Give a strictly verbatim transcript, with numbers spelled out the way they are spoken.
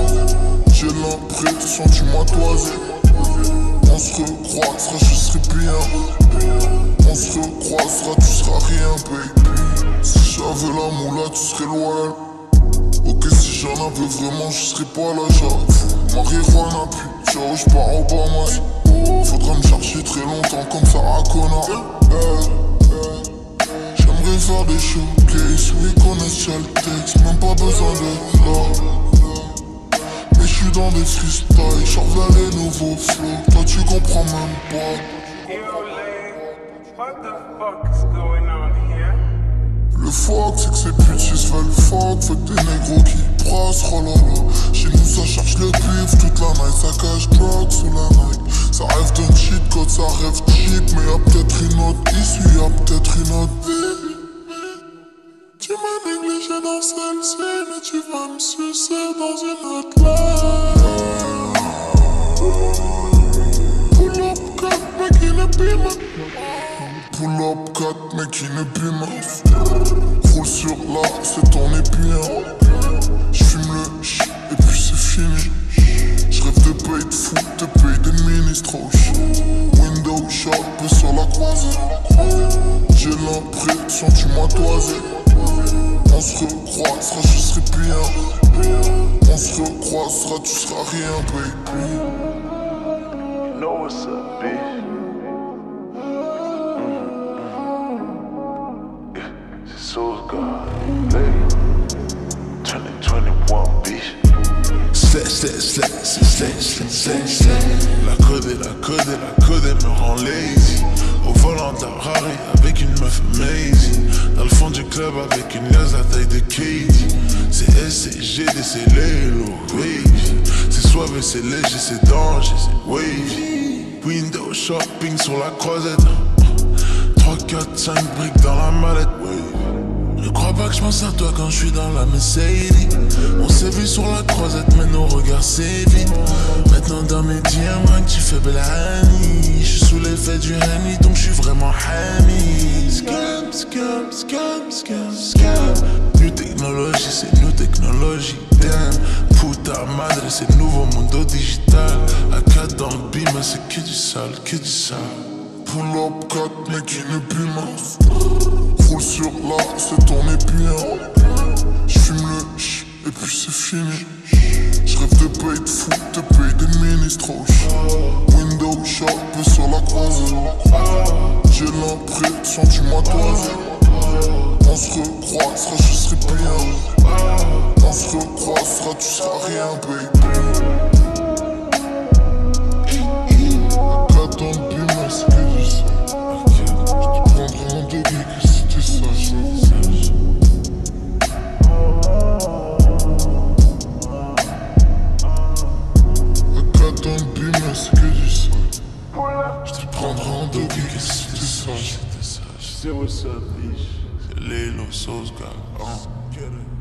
J'ai l'impression que tu m'as toisé. On se recroisera, je serai bien. On se recroisera, tu seras rien, baby. Si j'avais la moula, tu serais loyal. Ok, si j'en avais vraiment, je serais pas là, j'avoue. Marijuana, puis ciao, j'pars au Bahamas. Faudra me chercher très longtemps comme Sarah Connor. Hey, hey. J'aimerais faire des showcases, oui, connaissent déjà le texte, même pas besoin d'être là. Mais j'suis dans des freestyles, j'en reviens les nouveaux flows. Toi tu comprends même pas. What the fuck is going on here? Le fuck c'est que ces bitches veulent fuck. Fait que des négros qui brassent, oh là là. Chez nous ça cherche le bif toute la night. Ça cache drogue sous la night. Ça rêve d'un cheat code, ça rêve cheap. Mais y'a peut-être une autre issue, y'a peut-être une autre vie. Tu m'as négligé dans celle-ci, mais tu vas me sucer dans une autre life. Pull up quatre mais qui ne pime. Pull up quatre mais qui ne pime. Roule sur là, c'est ton épine. J'fume le ch et puis c'est fini. J'rêve de paye de foot, de paye des ministres. Window shop sur la croisée. J'ai l'impression que tu m'as toisé. On se recroisera, je serai bien. On se recroisera, tu seras rien, baby. You know what's up, bitch. Mm-hmm. Yeah, c'est Sauce God, baby. twenty twenty-one, bitch. Slash, slash, slash, slash, slash, slash, slash. La code et la code et la code elle me rend lazy. Au volant d'un Rari avec une meuf amazing. Dans le fond du club avec une liasse à taille de Katie. C'est S, c'est G D, c'est Lélo, wavy. C'est suave, c'est léger, c'est danger, c'est wavy. Window shopping sur la croisette. trois, quatre, cinq briques dans la mallette, wavy. Ne crois pas que je pense à toi quand je suis dans la Mercedes. On s'est vu sur la croisette mais nos regards s'évitent. Maintenant dans mes D M que tu fais belle honey. J'suis sous l'effet du honey donc j'suis vraiment hammy. Scam, scam, scam, scam, scam. New technologie c'est new technologie. Damn, puta madre c'est le nouveau mundo digital. A quatre dans le beam c'est que du sale, que du sale. Pull up quatre mais qui ne pime. Roule sur là, c'est ton épine. J'fume le ch et puis c'est fini. J'rêve de paye de foot, de paye des ministres. Window shop sur la croisée. J'ai l'impression que tu m'as toisé. On se recroisera, je serai bien. On se recroisera, tu seras rien, baby. Quatre dans le bim, c'est que du ça. J'te prendrai en doggy que si t'es sage. Quatre dans le bim, c'est que du ça. J'te prendrai en doggy que si t'es sage. Say what's up, bitch. C'est Lélo, Sauce God, hein. Get it.